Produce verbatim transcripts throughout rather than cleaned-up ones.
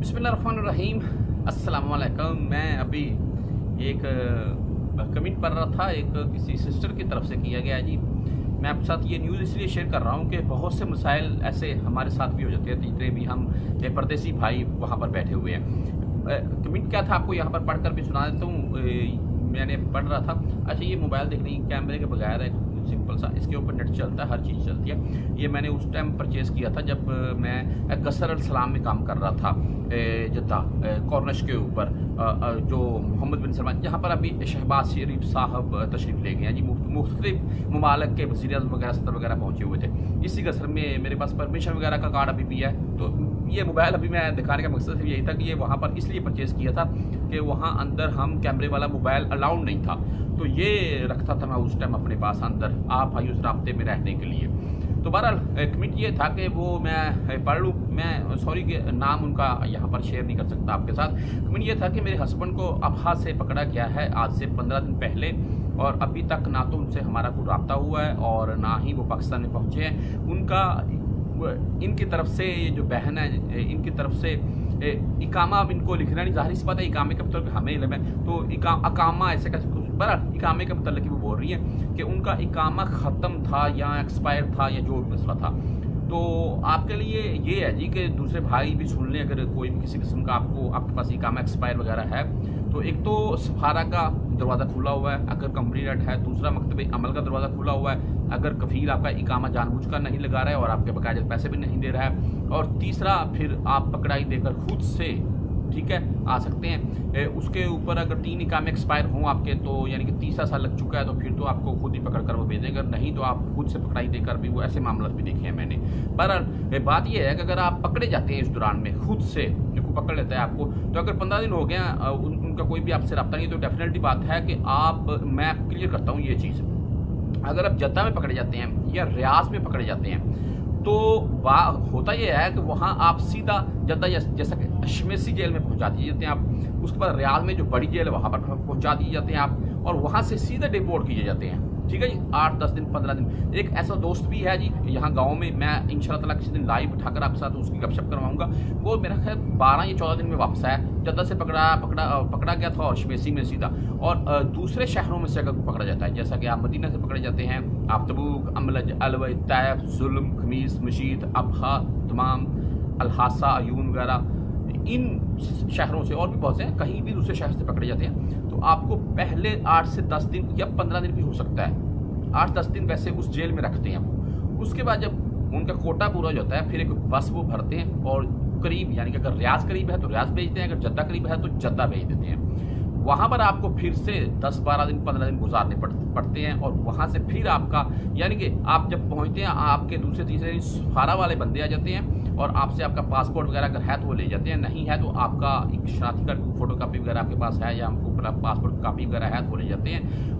बिस्मिल्लाहिर्रहमानिर्रहीम, अस्सलाम वालेकुम। मैं अभी एक कमेंट पढ़ रहा था, एक किसी सिस्टर की तरफ से किया गया जी। मैं आपके साथ ये न्यूज़ इसलिए शेयर कर रहा हूँ कि बहुत से मसाइल ऐसे हमारे साथ भी हो जाते हैं, जितने भी हम परदेसी भाई वहाँ पर बैठे हुए हैं। कमेंट क्या था आपको यहाँ पर पढ़कर भी सुना देता हूँ। मैंने पढ़ रहा था, अच्छा ये मोबाइल देखने की कैमरे के बगैर है, सिंपल सा, इसके ऊपर नेट चलता है, हर चीज़ चलती है। ये मैंने उस टाइम परचेज़ किया था जब मैं कसर अल सलाम में काम कर रहा था, जद्दा कॉर्निश के ऊपर, जो मोहम्मद बिन सलमान, जहाँ पर अभी शहबाज शरीफ साहब तशरीफ़ ले गए हैं जी। मुख्तलिफ ममालिक के वज़ीर आज़म वगैरह सदर वगैरह पहुँचे हुए थे। इसी कसर में मेरे पास परमिशन वगैरह का कार्ड अभी भी है। तो ये मोबाइल अभी मैं दिखाने का मकसद यही था कि ये वहाँ पर इसलिए परचेज़ किया था कि वहाँ अंदर हम कैमरे वाला मोबाइल अलाउड नहीं था, तो ये रखता था मैं उस टाइम अपने पास अंदर, आप भाई उस राब्ते में रहने के लिए। तो बहरहाल कमिट ये था कि वो मैं पढ़ लूँ। मैं सॉरी कि नाम उनका यहाँ पर शेयर नहीं कर सकता आपके साथ। कमिट ये था कि मेरे हस्बैंड को अबहा से पकड़ा गया है आज से पंद्रह दिन पहले, और अभी तक ना तो उनसे हमारा कोई रब्ता हुआ है और ना ही वो पाकिस्तान में पहुँचे हैं। उनका इनकी तरफ से जो बहन है, इनकी तरफ से इकामा इनको लिखना नहीं, जाहिर सी बात है इकामे का मतलब हमें इल्म है, तो इका, अकामा ऐसे कैसे, बहरहाल इकामे का मतलब कि वो बोल रही है कि उनका इकामा ख़त्म था या एक्सपायर था या जो भी मसला था। तो आपके लिए ये है जी कि दूसरे भाई भी सुन लें, अगर कोई भी किसी किस्म का आपको आपके पास इकामा एक्सपायर वगैरह है, तो एक तो सफारा का दरवाज़ा खुला हुआ है अगर कंपनी रेट है, दूसरा मकतब अमल का दरवाज़ा खुला हुआ है अगर कफील आपका इकामा जानबूझकर नहीं लगा रहा है और आपके बकायदे पैसे भी नहीं दे रहा है, और तीसरा फिर आप पकड़ाई देकर खुद से, ठीक है, आ सकते हैं। ए, उसके ऊपर अगर तीन इकामे एक्सपायर हों आपके, तो यानी कि तीसरा साल लग चुका है, तो फिर तो आपको खुद ही पकड़ कर वो भेजेंगे, नहीं तो आप खुद से पकड़ाई देकर भी, वो ऐसे मामला भी देखे हैं मैंने। बहरहाल बात ये है कि अगर आप पकड़े जाते हैं इस दौरान में खुद से, जो कोई पकड़ लेता है आपको, तो अगर पंद्रह दिन हो गया उन, उनका कोई भी आपसे रब्ता नहीं, तो डेफिनेटली बात है कि आप, मैं क्लियर करता हूँ ये चीज़, अगर आप जद्दा में पकड़े जाते हैं या रियाज में पकड़े जाते हैं, तो होता यह है कि वहाँ आप सीधा जद्दा जैसा कि अशमेसी जेल में पहुँचा दिए जाते हैं आप, उसके बाद रियाद में जो बड़ी जेल है वहाँ पर पहुँचा दिए जाते हैं आप, और वहाँ से सीधे डिपोर्ट किए जाते हैं, ठीक है जी, आठ दस दिन पंद्रह दिन। एक ऐसा दोस्त भी है जी यहाँ गांव में, मैं इंशाल्लाह ताला किसी दिन लाइव उठाकर आपके साथ उसकी गपशप करवाऊंगा। वो मेरा ख्याल बारह या चौदह दिन में वापस आया, जद्दा से पकड़ा पकड़ा पकड़ा गया था और शमेसी में सीधा, और दूसरे शहरों में से अगर पकड़ा जाता है, जैसा कि आप मदीना से पकड़े जाते हैं, आप तबूक, अमलज, अलवई, तैफ, जुल्म, खमीस, मशीद, अबहा, तमाम, अलहासा, अयून वगैरह, इन शहरों से और भी बहुत से हैं, कहीं भी दूसरे शहर से पकड़े जाते हैं, तो आपको पहले आठ से दस दिन या पंद्रह दिन भी हो सकता है, आठ दस दिन वैसे उस जेल में रखते हैं वो। उसके बाद जब उनका कोटा पूरा हो जाता है, फिर एक बस वो भरते हैं और करीब, यानी कि अगर रियाज करीब है तो रियाज भेजते हैं, अगर जद्दा करीब है तो जद्दा भेज देते हैं। वहाँ पर आपको फिर से दस बारह दिन पंद्रह दिन गुजारने पड़, पड़ते हैं, और वहाँ से फिर आपका, यानी कि आप जब पहुँचते हैं, आपके दूसरे तीसरे दिन सफारा वाले बंदे आ जाते हैं और आपसे आपका पासपोर्ट वगैरह अगर है तो वो ले जाते हैं, नहीं है तो आपका एक शनाख्ती कार्ड फोटो कापी वगैरह आपके पास है या हमको पासपोर्ट कापी वगैरह है तो वो ले जाते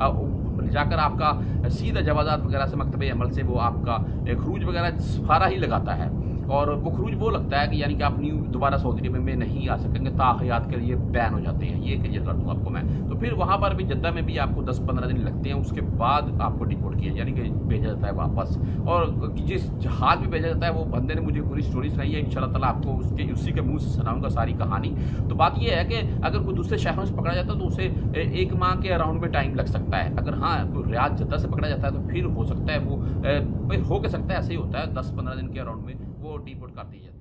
हैं। जाकर आपका सीधा जवाजात वगैरह से मकतबे अमल से वो आपका खरूज वगैरह सफारा ही लगाता है, और वो खरूज वो लगता है कि यानी कि आप न्यू दोबारा सऊदी अरब में नहीं आ सकेंगे, ताहयात के लिए बैन हो जाते हैं। ये क्लियर कर दूँ आपको मैं। तो फिर वहाँ पर भी जद्दा में भी आपको दस पंद्रह दिन लगते हैं, उसके बाद आपको डिपोर्ट किया यानी कि भेजा जाता है वापस, और जिस जहाज में भेजा जाता है वो बंदे ने मुझे पूरी स्टोरी सुनाई है, इंशाल्लाह ताला आपको उसके उसी के मुँह से सुनाऊंगा सारी कहानी। तो बात ये है कि अगर कोई दूसरे शहरों से पकड़ा जाता है तो उसे एक माह के अराउंड में टाइम लग सकता है। अगर हाँ कोई रियाद जद्दा से पकड़ा जाता है तो फिर हो सकता है वो हो के सकता है, ऐसे ही होता है, दस पंद्रह दिन के अराउंड में वो डिपोर्ट कर दी जाती है।